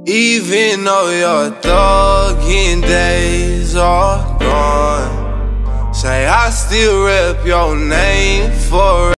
Even though your thugging days are gone, say I still rep your name forever.